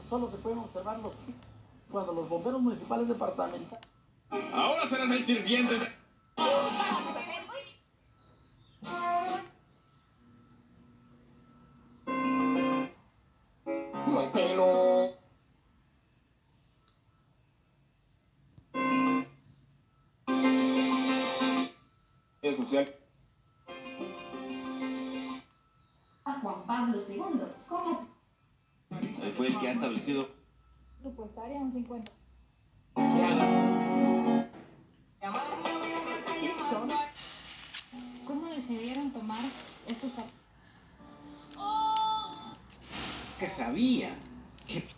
solo se pueden observar cuando los bomberos municipales departamentales. Ahora serás el sirviente de... No hay pelo. Es social. A Juan Pablo II, como Él fue el que ha establecido... presupuestaria un 50. ¿Qué hagas? ¿Cómo decidieron tomar estos papeles? Que sabía que